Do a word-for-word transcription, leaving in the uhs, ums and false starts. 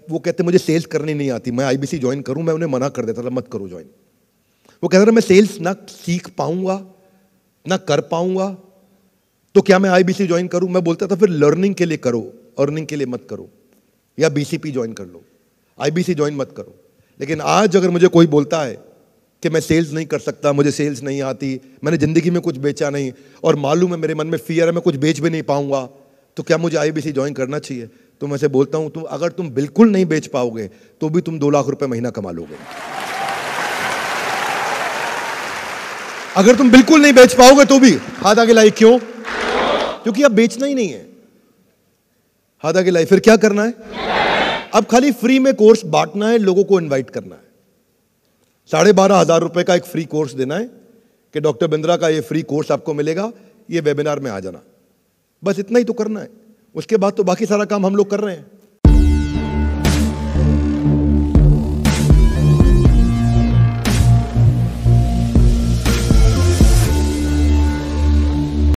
वो कहते मुझे सेल्स करनी नहीं आती, मैं आईबीसी ज्वाइन करूं, मैं उन्हें मना कर देता था मत करो ज्वाइन। वो कहता था मैं सेल्स ना सीख पाऊंगा ना कर पाऊंगा, तो क्या मैं आईबीसी ज्वाइन करूं? मैं बोलता था फिर लर्निंग के लिए करो, अर्निंग के लिए मत करो, या बीसीपी ज्वाइन कर लो, आईबीसी ज्वाइन मत करो। लेकिन आज अगर मुझे कोई बोलता है कि मैं सेल्स नहीं कर सकता, मुझे सेल्स नहीं आती, मैंने जिंदगी में कुछ बेचा नहीं और मालूम है मेरे मन में फियर है मैं कुछ बेच भी नहीं पाऊंगा, तो क्या मुझे आईबीसी ज्वाइन करना चाहिए? तो मैं से बोलता हूं तुम अगर तुम बिल्कुल नहीं बेच पाओगे तो भी तुम दो लाख रुपए महीना कमा लोगे। अगर तुम बिल्कुल नहीं बेच पाओगे तो भी, हाथ आगे लाई, क्यों? क्योंकि अब बेचना ही नहीं है। हाथ आगे लाई, फिर क्या करना है? अब खाली फ्री में कोर्स बांटना है, लोगों को इनवाइट करना है। साढ़े बारह हजार रुपए का एक फ्री कोर्स देना है कि डॉक्टर बिंद्रा का ये फ्री कोर्स आपको मिलेगा, ये वेबिनार में आ जाना। बस इतना ही तो करना है। उसके बाद तो बाकी सारा काम हम लोग कर रहे हैं।